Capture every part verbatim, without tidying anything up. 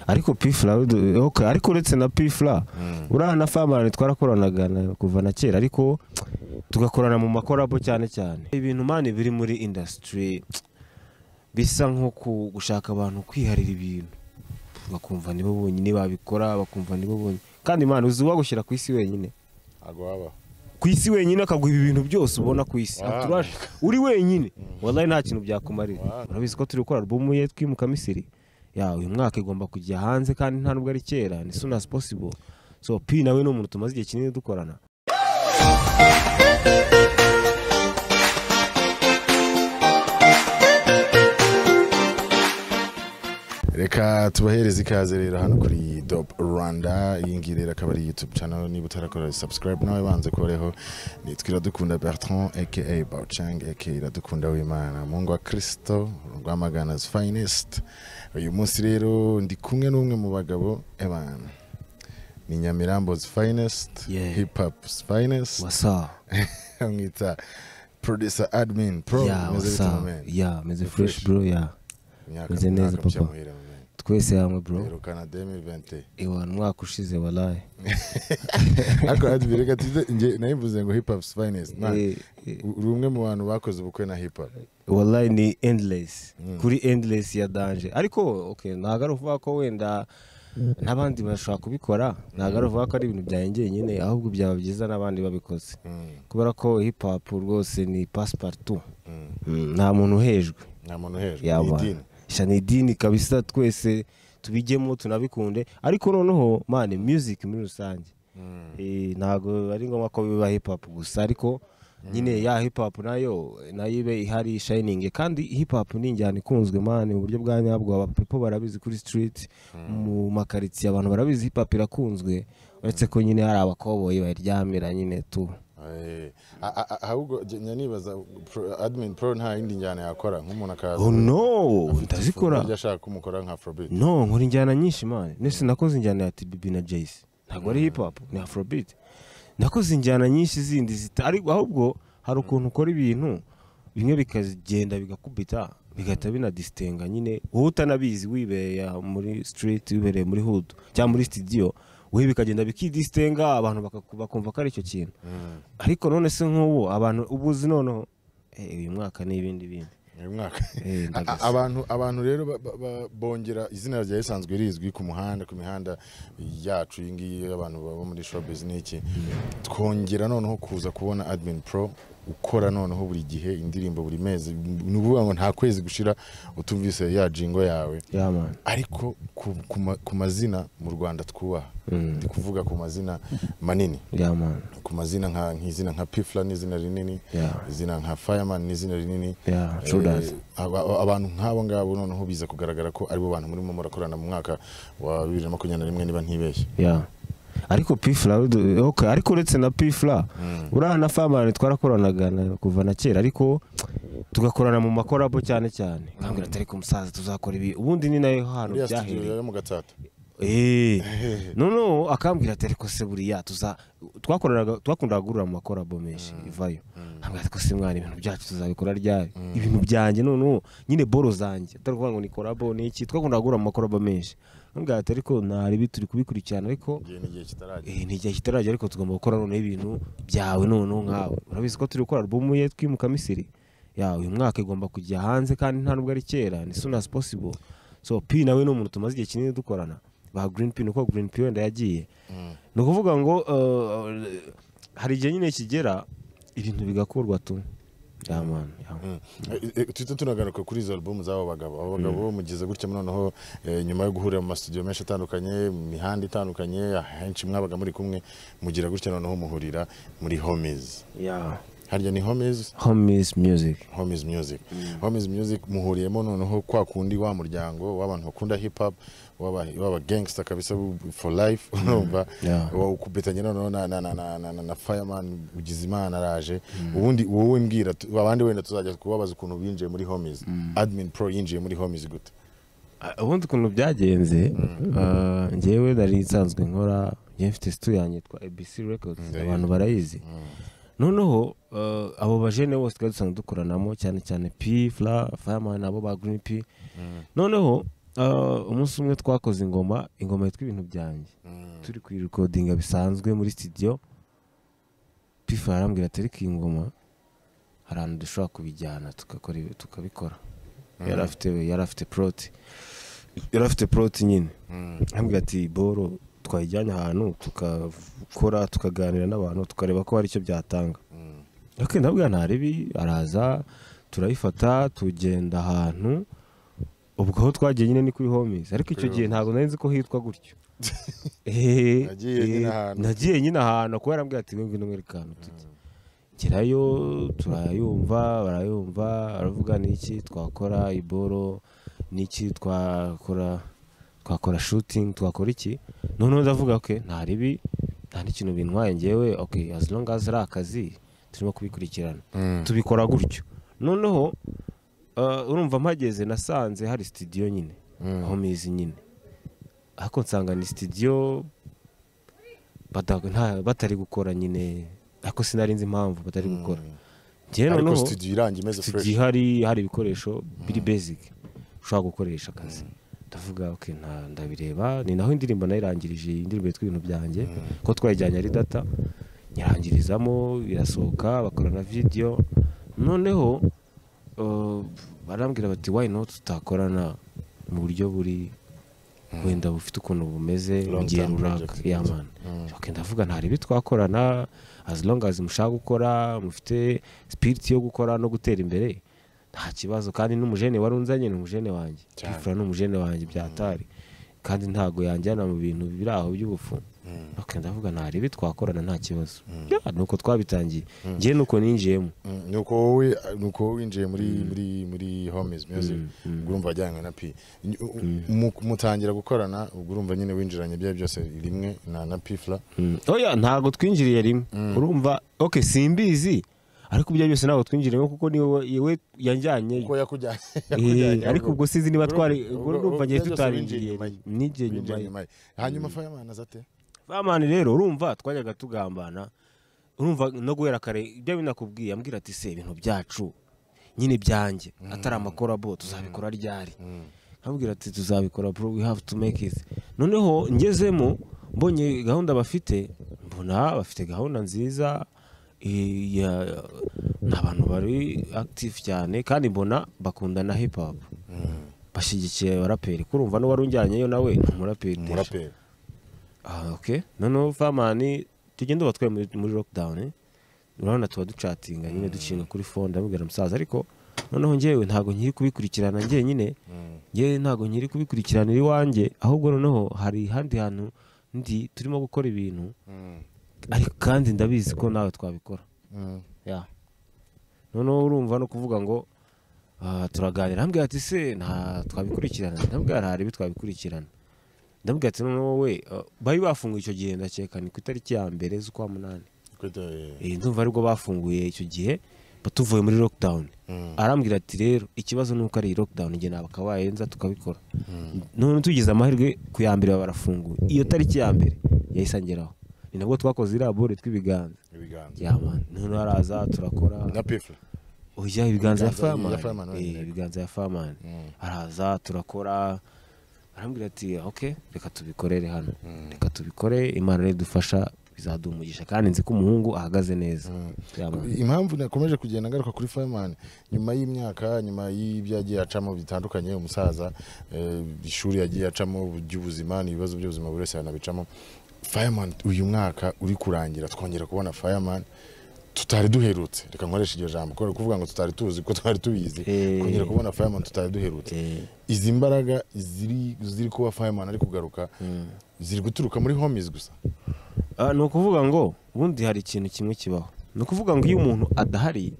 ariko P F L A okay ariko uretse na P F L A uriya na FIREMAN twarakoranaga kuva na kera ariko tugakorana mu makorabo cyane cyane ibintu mani biri muri industry bisa nko gushaka abantu kwiharira ibintu bakumva nibo bonyine babikora bakumva nibo bonyine kandi mani uzi wagushyira ku isi wenyine agwaba ku isi wenyine akaguha ibintu byose ubona ku isi uri wenyine wallahi nta kintu byakumarira urabizi ko turi gukora album ye twimuka Misiri ya uyu mwaka igomba kujya hanze kandi nta nubwo ari kera ni soon as possible so P nawe no umuntu tumaze igihe kinini dukorana reka tubahereze ikaze rero hano kuri Dope Rwanda iyi ngiyi rero akaba ari YouTube channel niba utarakora subscribe nawe banze koreho nitwira dukunda Bertrand aka Bauchang aka Iradukunda w'Imana Mungu wa Kristo Rwamagana's finest uyu munsi rero ndi kumwe n'umwe mu bagabo ebana ni Nyamirambo's finest yeah. hip hop's finest what's up ngita producer admin pro yeah what's up yeah meze fresh bro yeah meze neza papa twese hamwe bro rukana deux mille vingt ewa mwaka ushize wallahi ako adbireka tize nje nayimvuze ngo hip hop's finest man urumwe mu bantu bakoze ubukwe na hip hop wallahi ni endless mm. kuri endless ya danger ariko okay nagaruvuga ko wenda nabandi bashaka kubikora nagaruvuga ko ari ibintu byayengeye nyine ahubwo byaba byiza nabandi babikoze mm. kubera ko hip hop rwose ni passepartout nta mm. muntu hejwe nta muntu hejwe ni idini shani idini kabisa twese tubigemo tunabikunde ariko noneho mane music muri rusange mm. eh nago ari ngoma ko biba hip hop gusa ariko mm. nyine ya hip hop nayo nayibe ihari shining kandi hip hop ni njyana ikunzwe mane mu buryo bwa nyabwo aba people barabizi kuri street mm. mu makaritsiye abantu barabizi hip hop irakunzwe uretse ko nyine hari abakoboyi baryamira nyine tu eh ahubwo nyanibaza admin pro nta indi njyana yakora nk'umuntu akaza oh no ndazikora ndashaka kumukora nka afrobeat no nkora injyana nyinshi man nese nakoze injyana ya T B B na Jace ntago ari hip hop ni afrobeat nakoze injyana nyinshi zindi zitari ahubwo hari ukuntu ukora ibintu bimwe bikagenda bigakubita bigahita binadistenga nyine wowe utanabizi wibeye muri street wibereye muri hood cyangwa muri studio we bikagenda bikidistenga abantu bakumva ko ari cyo kintu ariko none se nk'ubu abantu ubuzi noneho eh uyu mwaka n'ibindi bindi uyu mwaka abantu abantu rero bongera izina rya isanzwe rizwi ku muhanda ku mihanda yacu ingiye abantu baba muri showbiz n'iki twongera noneho kuza kubona admin pro ukora noneho buri gihe indirimbo buri mezi nuvuga ngo nta kwezi gushira utumvise ya jingo yawe yeah man ariko ku mazina mu Rwanda twubaha ndi kuvuga ku mazina manini yeah man ku mazina nka nk'izina nka P F L A n'izina rinini izina nka FIREMAN n'izina rinini yeah true that abantu nk'abo ngabo noneho biza kugaragara ko ari bo bantu muri mu murakorana mu mwaka wa bibiri na makumyabiri na rimwe niba ntibeshye yeah ariko P F L A okay ariko uretse na P F L A uriya na FIREMAN twarakoranaga kuva na kera ariko tugakorana mu makorabo cyane cyane nkambira atari ku musaza tuzakora ibi ubundi ni nayo hano byahereye mu gatatu eh no no akambwira atari ko se buriya tuza twakoranaga twakundaga gurura mu makorabo menshi ivayo nkambira ko se mwana ibintu byacu tuzabikora ryari ibintu byanjye none nyine boro zanjye atari kuvuga ngo ni korabo n'iki twakundaga gurura mu makorabo menshi nubwo atari ko ntari bituri kubikurikirana ariko eh ni gihe kitarajya ariko tugomba gukora none ibintu byawe none nkawe urabizi ko turi gukora album ye twimuka Misiri ya uyu mwaka igomba kujya hanze kandi nta nubwo ari kera ni soon as possible so P nawe no umuntu tumaze igihe kinini dukorana ba Green P nuko Green P wenda yagiye no kuvuga ngo hari igihe nyine kigera ibintu bigakorwa tu yeah man tuto tunagaruka kuri izo album zabo bagabo abo bagabo mugize gutya noneho nyuma yo guhurira mu studio menshi atandukanye mihanda itandukanye henshi mwabaga muri kumwe mugira gutya noneho muhurira muri Homies yeah harya ni Homies Homies music Homies music Homies music muhuriyemo noneho kwa kundi wa muryango w'abantu bakunda hip hop waba waba gangster kabisa for life urumva ukubetanye noneho na na na na FIREMAN Ugizimana araje ubundi wowe mbwira abandi wenda tuzajya kubabaza ukuntu binjiye muri Homies admin pro yinjiye muri Homies gute ubundi ukuntu byagenze ngewe nari nsanzwe nkora ngiye mfite studio yanjye twa A B C Records abantu barayizi noneho abo bajene bose dusanzwe dukoranamo cyane cyane P F L A FIREMAN nabo ba Green P noneho uh, umunsi umwe twakoze ingoma ingoma yitwa ibintu byanjye Mm. turi ku recordinga bisanzwe muri studio P F L A arambwira ati ariko ingoma harantu dushobora kubijyana tukakora tukabikora Mm. yari afite yari afite prot yari afite prot nyine Mm. arambwira ati boro twayijyanye ahantu tukakora tukaganira n'abantu tukareba ko hari icyo byatanga Mm. okay ndabwira ntaribi araza turayifata tugenda ahantu ubwo aho twagiye nyine ni kuri homies ariko icyo gihe ntabwo nari nzi ko hitwa gutyo eh Nagiye nyine ahantu. nagiye nyine ahantu ko yarambwira ati ngwino ngwino mwerekana tuti gerayo turayumva barayumva aravuga niki twakora iboro niki twakora twakora shooting twakora iki none ndavuga okay ntaribi nta n'ikintu bintwaye ngewe okay as long as ari akazi turimo kubikurikirana Mm. tubikora gutyo noneho uh, urumva mpageze nasanze hari studio nyine Mm. aho mizi nyine ariko nsanga ni studio bata- nta- batari gukora nyine ariko sinari nzi impamvu batari gukora njyewe Ariko noneho studio irangi imeze studio fresh. ihari hari ibikoresho biri basic ushobora gukoresha akazi ndavuga okay nta ndabireba ni naho indirimbo nayirangirije indirimbo yitwa ibintu byanjye ko twayijyanye ari data nyirangirizamo birasohoka bakora na video noneho uh, barambwira bati why not tutakorana mu buryo buri wenda bufite ukuntu bumeze Long mu gihe term runaka project. yamana Mm. okay ndavuga ntari bitwakorana as long as mushaka gukora mufite spirit yo gukora no gutera imbere nta kibazo kandi n'umujene warunzanye ni umujene wanjye Cyane. Ifra n'umujene wanjye byatari kandi ntago yanjyana mu bintu biri aho by'ubufu Mm. okay ndavuga ntari bitwakorana nta kibazo Mm. Ya, nuko twabitangiye njye nuko ninjiyemo Mm. Nuko wowe nuko wowe winjiye muri muri muri homies music Mm. Mm. ubwo urumva wajyanywe na P Mu- mutangira gukorana ubwo urumva nyine winjiranye bya byose rimwe na na P F L A. Mm. oya ntago twinjiriye rimwe Mm. urumva okay simbizi ariko ibyo byose ntabwo twinjiriyemo kuko niwe yewe yanjyanye Uko yakujyanye Eh, yakujyanye ariko ubwo sinzi niba twari ubwo- ubwo ubwo- urumva ngiye ubwo byose tutarinjiriye winjiye inyuma ye. nijye winjiye nyuma ye. inyuma ye. Hanyuma Fireman azate Fireman rero urumva twajyaga tugambana urumva no guhera kare ibyo binakubwiye ambwira ati se ibintu byacu nyine byanjye atari amakorabo tuzabikora ryari nkabwira ati tuzabikora bro we have to make it noneho ngezemo mbonye gahunda bafite mbona bafite gahunda nziza eh, ya n'abantu bari active cyane kandi mbona bakunda na hip hop bashyigikiye abaraperi kurumva no warunjyanyeyo nawe ni umuraperi deja. umuraperi Ah, okay. Noneho Fireman tugenda batwaye muri, muri lockdown eh? urabona tuba ducatinga nyine ducinga kuri phone ndabwira musaza ariko noneho ngewe ntago nkiri kubikurikirana ngewe nyine ngewe ntago nkiri kubikurikirana iwanjye ahubwo noneho hari handi hantu ndi turimo gukora ibintu ariko kandi ndabizi ko nawe twabikora ya noneho urumva no kuvuga ngo ah, turaganira ambwira ati se nta twabikurikirana ndabwira hari bitwabikurikirana ndabwira ati none wowe uh, bari bafunguye icyo gihe ndakeka ni ku itariki ya mbere z'ukwa munani eh ndumva aribwo bafunguye icyo gihe batuvuye muri lockdown arambwira ati rero ikibazo nuko ari lockdown nge nabakabayenza tukabikora none tugize amahirwe ku ya mbere barafunguye iyo tariki ya mbere yayisangeraho ni nabwo twakoze irabore twibiganza ibiganza ya man none araza turakora na P F L A. oya ibiganza ya Ibiganza ya Fireman Fireman, eh wenyine. ibiganza ya Fireman Mm. araza turakora arambwira ati okay reka tubikorere hano reka tubikore imana rero dufasha bizaduha umugisha kandi nzi ko umuhungu ahagaze neza Ya man. Impamvu nakomeje kugenda ngaruka kuri Fireman nyuma y'imyaka nyuma y'ibyagiye acamo bitandukanye umusaza eh, ishuri yagiye acamo by'ubuzima n'ibibazo by'ubuzima buri wese yanabicamo Fireman uyu mwaka uri kurangira twongera kubona Fireman tutari duherutse reka nkoresha iryo jambo ko kuvuga ngo tutari tuzi ko twari tubizi Eh. kongera kubona Fireman tutari duherutse Eh, izi mbaraga ziri ziri kuba Fireman ari kugaruka ziri guturuka muri homies gusa ah, ni ukuvuga ngo ubundi hari ikintu kimwe kibaho ni ukuvuga ngo iyo umuntu adahari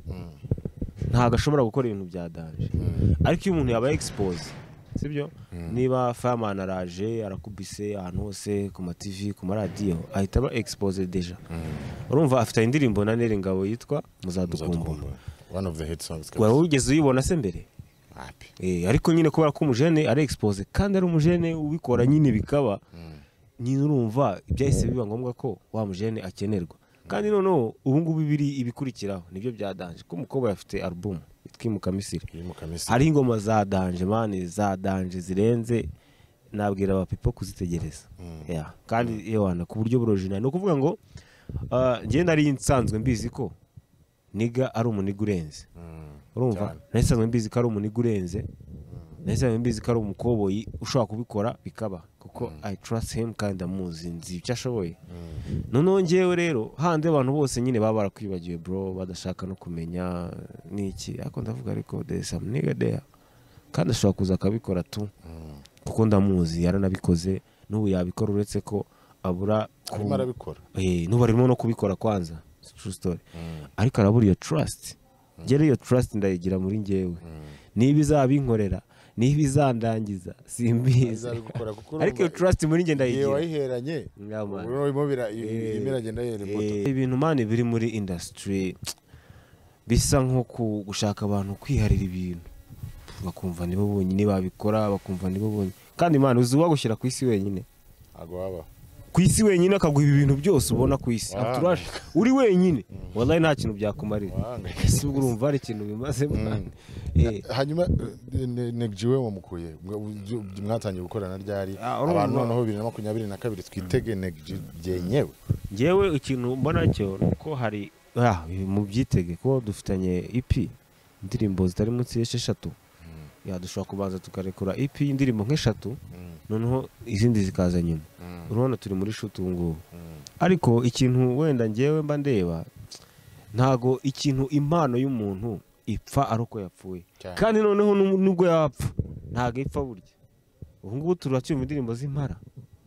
ntabwo ashobora gukora ibintu bya danje ariko iyo umuntu yabaye expose sibyo niba Fireman araje arakubise ahantu hose ku ma T V ku maradiyo ahita aba expose deja urumva afite indirimbo na Nere Ngabo yitwa Muzadukumbura one of the hit songs wari ugeze uyibona se mbere happy eh ariko nyine kubera ko umujene ari expose kandi ari umujene ubikora nyine bikaba nyine urumva ibyahise biba ngombwa ko wa mujene akenerwa kandi noneho ubu ngubu ibiri ibikurikiraho nibyo bya danje ko umukobwa yafite album itwimuka Misiri hari ingoma za danje mani za danje zirenze nabwira aba people kuzitegereza yeah kandi yewana ku buryo burojina no kuvuga ngo ngiye nari nsanzwe mbizi ko niga ari umuniga urenze urumva nasanzwe mbizi ko ari umuniga urenze nasanzwe mbizi ko ari umukoboyi ushobora kubikora bikaba kuko I trust him kandi amuzi nzi icyo ashoboye noneho ngewe rero hande abantu bose nyine baba barakwibagiwe bro badashaka no kumenya niki ariko ndavuga ariko there is some nigga there kandi ashobora kuza akabikora tu kuko ndamuzi yaranabikoze n'ubu yabikora uretse ko abura arimo arabikora eh n'ubu arimo no kubikora kwanza true story ariko arabura iyo trust ngere iyo trust ndayigira muri ngewe niba izabinkorera niba izandangiza simbizi ariko iyo trust muri nge ndayigira wayiheranye urimo bira imirage ndayere moto ibintu mani biri muri industry bisa nko gushaka abantu kwiharira ibintu bakumva nibo bonyine babikora bakumva nibo bonyine kandi mani uzi wagushyira ku isi wenyine ago baba ku isi wenyine akaguha ibintu byose ubona ku isi aturashe uri wenyine wallahi nta kintu byakumarira ese urumva ari ikintu bimaze mwana hanyuma negjiwe wamukuye mwatangiye gukorana ryari abantu noneho bibiri na makumyabiri na kabiri twitege negji byenyewe ngewe ikintu mbona cyo nuko hari mu byitege ko dufitanye E P indirimbo zitari munsi y'esheshatu ya dushobora kubanza tukarekura E P indirimbo nk'eshatu noneho izindi zikaza nyuma urabona turi muri shoot ubu ngubu ariko ikintu wenda ngewe mba ndeba ntago ikintu impano y'umuntu ipfa ari uko yapfuye kandi noneho nubwo yapfa ntago ipfa burya ubu ngubu turacyumva indirimbo z'impara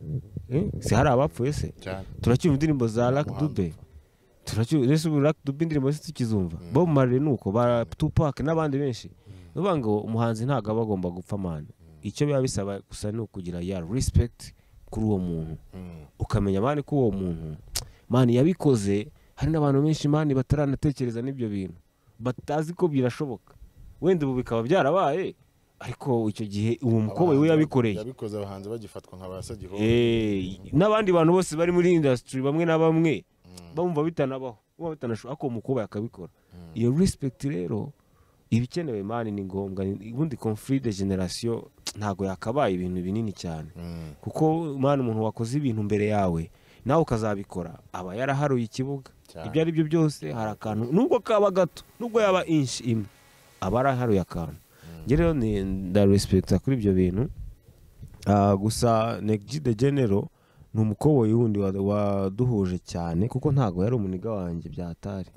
si hari abapfuye se turacyumva indirimbo za Lucky Dube turacyumva Lucky Dube indirimbo zose tukizumva Bob Marley nuko ba Tupac n'abandi benshi uvuga ngo umuhanzi ntago aba agomba gupfa mani icyo biba bisaba gusa ni ukugira ya respect kuri uwo muntu ukamenya mani ko uwo muntu mani yabikoze hari n'abantu benshi mani bataranatekereza n'ibyo bintu batazi ko birashoboka wenda ubu bikaba byarabaye ariko icyo gihe uwo mukobwa we yabikoreye yabikoze abahanzi bagifatwa nk'abasagiho eh n'abandi bantu bose bari muri industry bamwe na bamwe bumva bitanabaho bumva bitanashoboka ko umukobwa yakabikora iyo respect rero ibikenewe mani ni ngombwa ubundi conflit de generation ntago yakabaye ibintu binini cyane kuko mani umuntu wakoze ibintu mbere yawe nawe ukazabikora aba yaraharuye ikibuga ibyo ari byo byose hari akantu nubwo kaba gato nubwo yaba inch imwe aba yaraharuye akantu nge rero ni nda respecta kuri ibyo bintu gusa Negji de General ni umukoboyi wundi waduhuje cyane kuko ntago yari umuniga wanjye byatari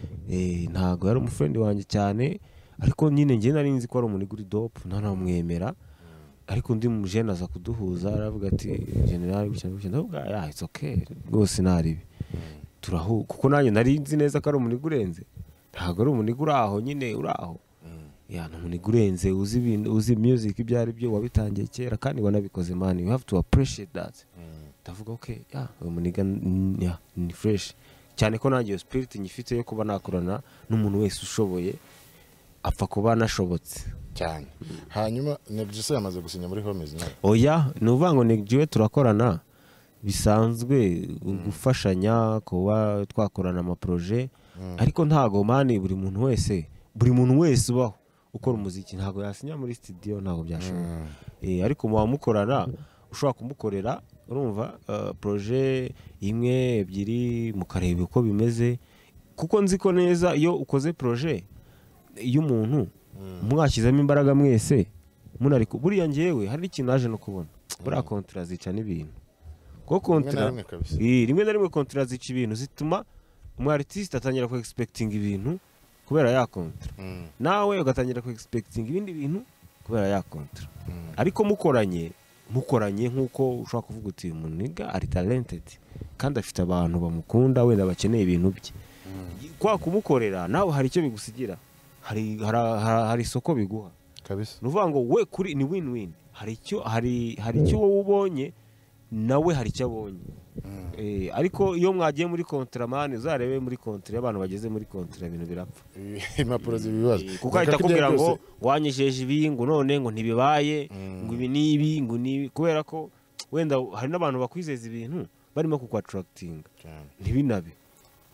eh ntago yari umufriend wanjye cyane ariko nyine nge nari nzi ko ari umuniga uri dope ntanamwemera ariko ndi mu jene aza kuduhuza aravuga ati general gutya gutya ndavuga ya it's okay rwose naribi turahu kuko nanjye nari nzi neza ko ari umuniga urenze ntago ari umuniga uraho nyine uraho ya n'umuniga urenze uzi ibintu uzi music ibyo ari byo wabitangiye kera kandi wanabikoze man you have to appreciate that ndavuga okay ya umuniga ni fresh cyane ko nanjye spirit nyifite yo kuba nakorana n'umuntu wese ushoboye apfa kuba nashobotse cyane hanyuma Negji se yamaze gusinya muri Homies nawe oya nuvuga ngo Negji we turakorana bisanzwe gufashanya kuba twakorana ama projet ariko ntago mani buri muntu wese buri muntu wese ubaho ukora umuziki ntago yasinya muri studio ntago byashoboka eh ariko mu mukorana ushobora kumukorera urumva projet imwe ebyiri mukareba uko bimeze kuko nzi ko neza iyo ukoze projet y'umuntu mwashyizemo imbaraga mwese munariko buriya ngewe hari ikintu naje no kubona buriya kontra zica n'ibintu ko kontra rimwe na rimwe kontra zica ibintu zituma umu artist atangira ku expecting ibintu kubera ya kontra nawe ugatangira ku expecting ibindi bintu kubera ya kontra ariko mukoranye mukoranye nkuko ushaka kuvuga uti umuniga ari talented kandi afite abantu bamukunda wenda bakeneye ibintu bye kwa kumukorera nawe hari icyo bigusigira hari hari isoko biguha kabisa nuvuga ngo we kuri ni win win hari icyo hari hari icyo wowe ubonye nawe hari icyo abonye eh ariko iyo mwagiye muri contraman uzarebe muri kontra y'abantu bageze muri kontra ibintu birapfa impapuro zibibazo kuko ahita kubwira ngo wanyijeje ibi ngo none ngo ntibibaye ngo ibi nibi ngo nibi kubera ko wenda hari n'abantu bakwizeza ibintu barimo kukwa attracting ntibinabe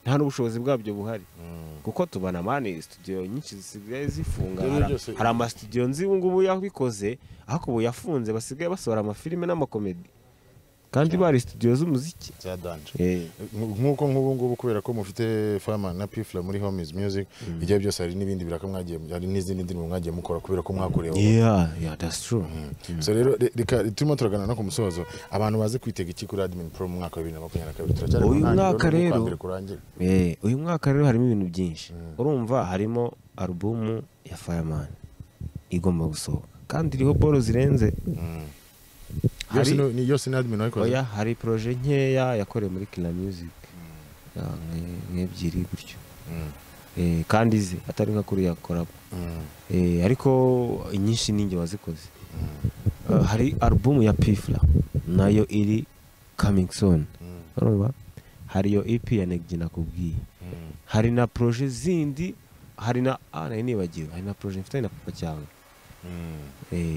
nta n'ubushobozi bwabyo buhari kuko tubana mani studio nyinshi zisigaye zifunga hari ama studio nzi ubu ngubu yabikoze ariko ubu yafunze basigaye basohora amafilime n'amakomedi kandi bari studio z'umuziki cyadanje nkuko nk'ubu ngubu kubera ko mufite FIREMAN na P F L A muri Homies Music bijya byose hari n'ibindi biraka mwagiye hari n'izindi ndimo mwagiye mukora kubera ko mwakorewe yeah yeah that's true so rero reka turimo turagana no ku musozo abantu baze kwitega iki kuri Admin Pro mu mwaka wa bibiri na makumyabiri na kabiri turacyari uyu mwaka rero eh uyu mwaka rero harimo ibintu byinshi urumva harimo album ya FIREMAN igomba gusohoka kandi iriho boro zirenze Yose ni yose ni admin wayikoze. Oya hari projet nkeya yakoreye muri Kina Music. Nk'ebyiri gutyo. Eh kandi izi atari nka kuri yakora. Eh ariko inyinshi ninge wazikoze. Hari album ya P F L A nayo iri coming soon. Urumva? Hari yo E P ya Negji nakubwiye. Hari na projet zindi hari na ah nibagiwe hari na projet mfite na papa cyangwa. Eh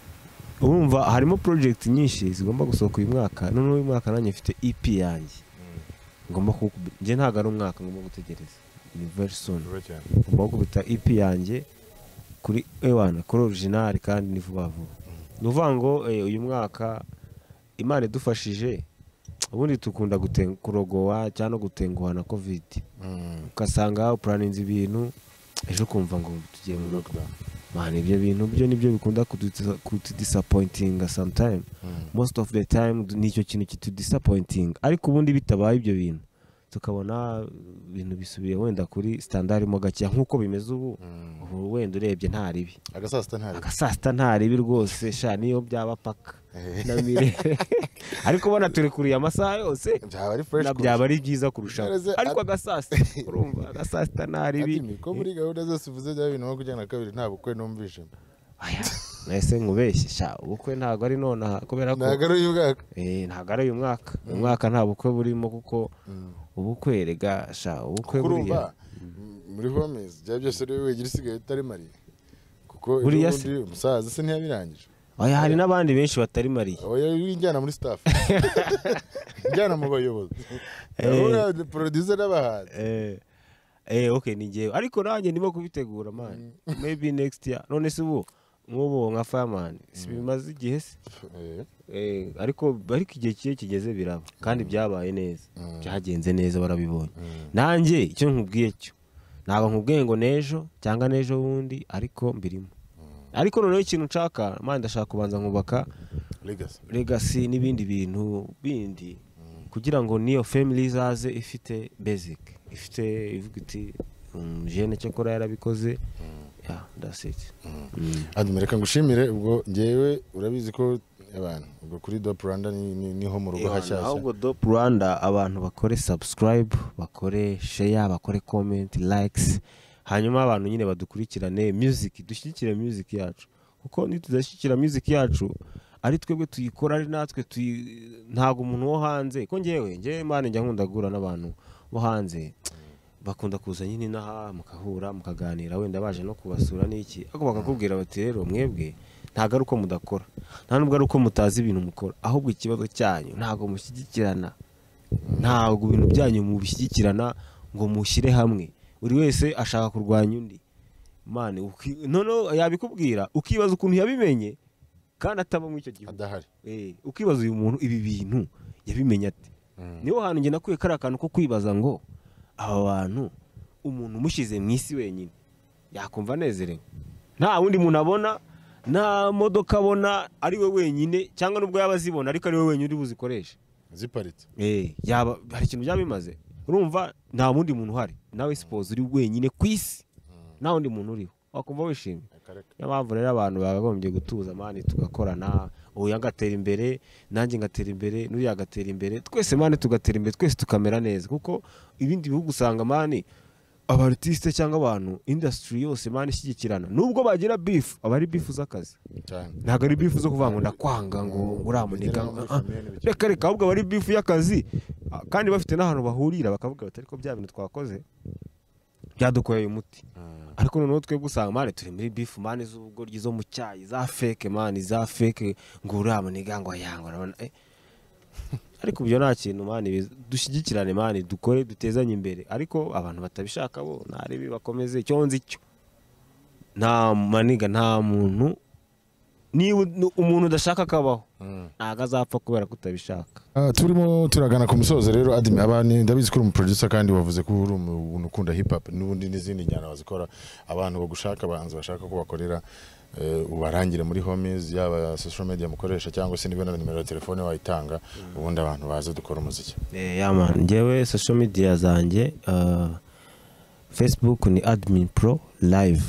urumva harimo project nyinshi zigomba gusohoka uyu mwaka none uyu mwaka nanye mfite E P yanjye ngomba nje ntago ari umwaka ngomba gutegereza ni very soon ngomba gukubita E P yanjye kuri E one kuri original kandi ni vuba vuba nuvuga ngo uyu mwaka Imana idufashije ubundi tukunda kurogowa cyangwa gutenguha na covid ukasanga planning ibintu ejo kumva ngo tugiye mu lockdown man ibyo bintu byo nibyo bikunda kutu disappointing sometimes most of the time nicyo kintu kitu disappointing ariko ubundi bitabaye ibyo bintu tukabona ibintu bisubiye wenda kuri standard mo gake nkuko bimeze ubu ubu wenda urebye nta ribi agasasta nta ribi agasasta nta ribi rwose sha niyo byaba paka namire ariko bona turi kuri amasaha yose byaba ari fresh byaba ari byiza kurusha ariko agasasta urumva agasasta nta ribi ko muri gahunda zose uvuze bya bintu kujya na kabiri nta bukwe numvishe aya nese nkubeshye sha ubukwe ntago ari nona kubera ko ntago ari uyu mwaka eh ntago ari uyu mwaka uyu mwaka nta bukwe burimo kuko ubukwe rega sha ubukwe buriya muri Homies bya byose rero wegira isigaye utari mari kuko ubundi umusaza se ntiyabirangije oya hari nabandi benshi batari mari oya winjyana muri staff njyana mu bayobozi eh producer n'abahanzi eh eh okay ni ngewe ariko nanjye ndimo kubitegura man maybe next year none se ubu nk'ubu nka FIREMAN bimaze igihe se eh ariko ariko igihe kiye kigeze biraba kandi byabaye neza byagenze neza barabibonye nanjye icyo nkubwiye cyo ntabwo nkubwiye ngo nejo cyangwa nejo wundi ariko mbirimo ariko noneho ikintu nshaka man ndashaka kubanza nkubaka legacy legacy n'ibindi bintu bindi kugira ngo niyo family zaze ifite basic ifite ivuga iti jene cyo kora yarabikoze yeah that's it admereka ngushimire ubwo ngewe urabizi ko abantu ubwo kuri Dope Rwanda niho mu rugo hashyashya ahubwo Dope Rwanda abantu bakore subscribe bakore share bakore comment likes hanyuma abantu nyine badukurikirane music dushyikire music yacu kuko nitudashyikira music yacu ari twebwe tuyikora ari natwe ntago umuntu wo hanze ko ngewe ngewe Imana njya nkundagura n'abantu bo hanze bakunda kuza nyine naha mukahura mukaganira wenda baje no kubasura n'iki ako bakakubwira bati rero mwebwe ntago ari uko mudakora nta nubwo ari uko mutazi ibintu mukora ahubwo ikibazo cyanyu ntago mushyigikirana ntago ibintu byanyu mubishyigikirana ngo mushyire hamwe buri wese ashaka kurwanya undi mane nono yabikubwira ukibaza ukuntu yabimenye kandi ataba mu icyo gihe adahari eh ukibaza uyu muntu ibi bintu yabimenye ati niho hantu nge nakuye kara kantu ko kwibaza ngo aba bantu umuntu umushize mu isi wenyine yakumva nezerewe nta wundi muntu abona nta modoka abona ari we wenyine cyangwa nubwo yaba zibona ariko ari we wenyine uri buzikoresha ziparitse eh yaba hari ikintu byabimaze urumva nta wundi muntu uhari nawe suppose uri wenyine kwisi nta wundi muntu uriho wakumva wishimye y'abantu rero abantu bagagombye gutuza mani tugakorana uyu agatera imbere nanjye ngatera imbere n'uyu agatera imbere twese mani tugatera imbere twese tukamera neza kuko ibindi bihugu usanga mani aba artiste cyangwa abantu industry yose mani ishyigikirana nubwo bagira beef abari beef z'akazi ntago ari beef zo kuvuga ngo ndakwanga ngo uramunika reka reka ahubwo bari beef y'akazi kandi bafite n'ahantu bahurira bakavuga bati ariko bya bintu twakoze byadukoye umuti ariko noneho twebwe usanga mane turi muri beef mane z'ubugoryi zo mu cyayi za fake mane za fake ngo uramuniga ngo yangwa eh ariko byo nta kintu mani dushyigikirane mani dukore dutezanye imbere ariko abantu batabishaka bo nari bakomeze icyo nzi cyo nta maniga nta muntu ni umuntu udashaka kabaho ntago azapfa kubera kutabishaka. Turimo turagana ku musozo rero Admin abandi ndabizi ko uri umuproducer kandi wavuze ko uri umuntu ukunda hip hop n'ubundi n'izindi njyana bazikora abantu bagushaka abanze bashaka ko bakorera ubarangire muri homies yaba social media mukoresha cyangwa se niba na nimero ya telefone wayitanga ubundi abantu baza dukora umuziki. Eh ya man ngewe social media zanjye Facebook ni Admin Pro Live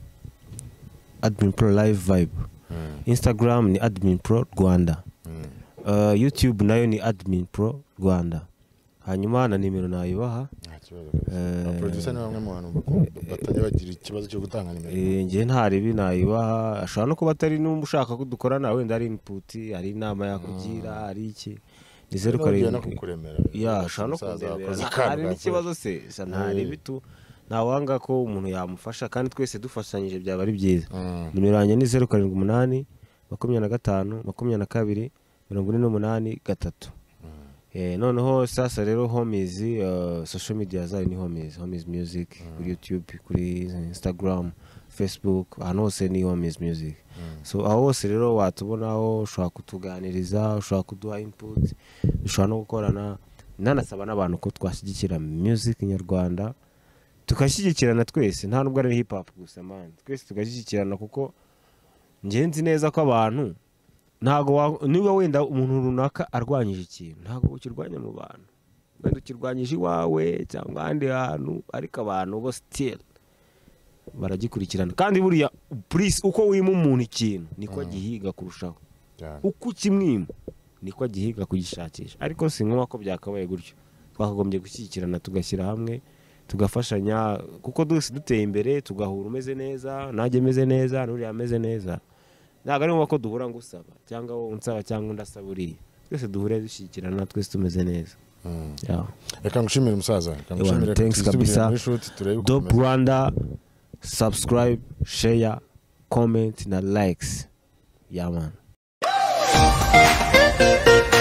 Admin Pro Live Vibe. Mm. Instagram ni Admin Pro Rwanda. Mm. Uh, YouTube nayo ni Admin Pro Rwanda. Hanyuma na nimero nayibaha. Eh producer ni bamwe mu bantu batajya bagira ikibazo cyo gutanga nimero. Eh ngiye ntari bi nayibaha ashaka no kuba atari n'umushaka ko dukorana wenda ari input ari inama yakugira ari iki. Ni zero karindwi. Ya ashaka no kundemera. Hari n'ikibazo se ntari bitu ntawanga ko umuntu yamufasha kandi twese dufashanyije byaba ari byiza. Nimero yanjye ni zero karindwi umunani makumyabiri na gatanu makumyabiri na kabiri mirongo ine n'umunani gatatu. Eh noneho sasa rero homies social media zayo ni homies homies music kuri YouTube kuri Instagram Facebook ahantu hose ni homies music. So aho hose rero watubonaho ushobora kutuganiriza ushobora kuduha input ushobora no gukorana nanasaba n'abantu ko twashyigikira music nyarwanda tukashyigikirana twese nta nubwo ari hip hop gusa man twese tugashyigikirana kuko ngenzi neza ko abantu ntago niba wenda umuntu runaka arwanyije ikintu ntago ukirwanya mu bantu wenda ukirwanyije iwawe cyangwa ahandi hantu ariko abantu bo still baragikurikirana kandi buriya please uko wima umuntu ikintu niko gihiga kurushaho uko kimwima niko agihiga kugishakisha ariko si nk'uko ko byakabaye gutyo twakagombye gushyigikirana tugashyira hamwe tugafashanya kuko dose duteye imbere tugahura umeze neza najye meze neza n'uri ameze neza ntago ari ngombwa ko duhura ngo usaba cyangwa wowe unsaba cyangwa ndasaba uri twese duhure dushyigikirana twese tumeze neza. Reka ngushimire umusaza reka ngushimire thanks kabisa Dope Rwanda subscribe share comment na likes yeah man.